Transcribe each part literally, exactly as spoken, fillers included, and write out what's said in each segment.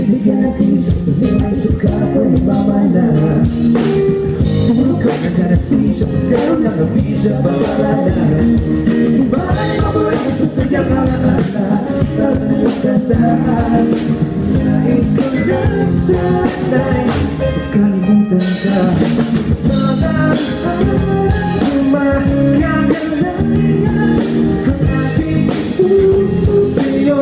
bigyan ng piso, may suka ko ibabala. Tulog ko na ganastisyo, karoon lang ang pizza, babala. Iba ay mabuhay sa sayang alaala, parang yung ganda. Nais ko lang sana'y kalimutan ka. Magkakalayan ang aking puso sa'yo.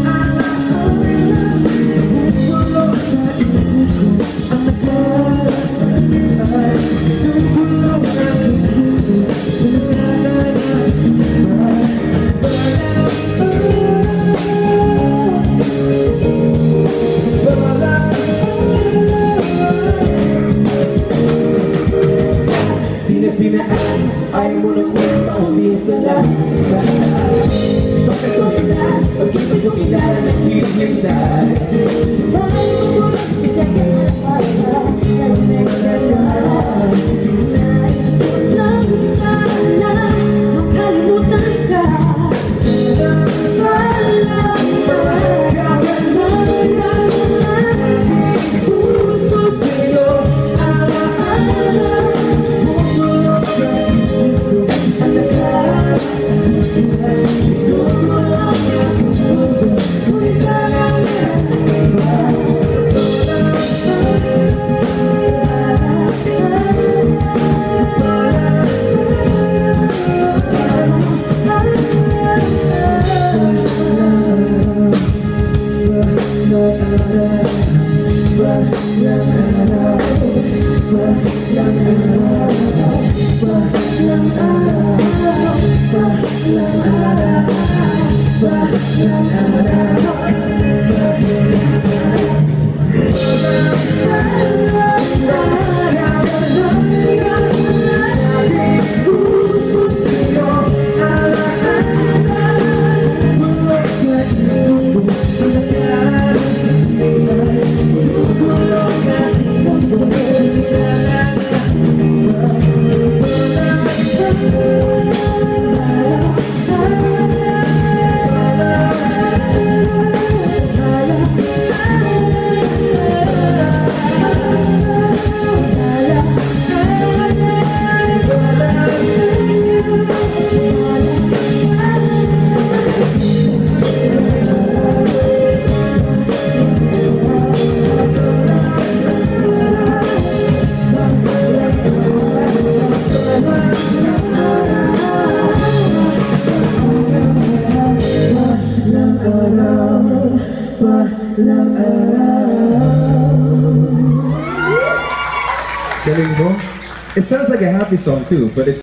Bumulo sa isip ko ang naglalakay. Bumulo na puso ang naglalakay. Pinaan, ayaw mo na kung maubis na lang sa lahat. Bakit so sila, pag-ibig ko kilala ng hihintay. Mahal mo ko lang sa sayang alaala, pero nagdadaan. Nais ko lang sana makalimutan ka. Walang magkakalaman ang aking puso sa'yo. Alaala It sounds like a happy song too, but it's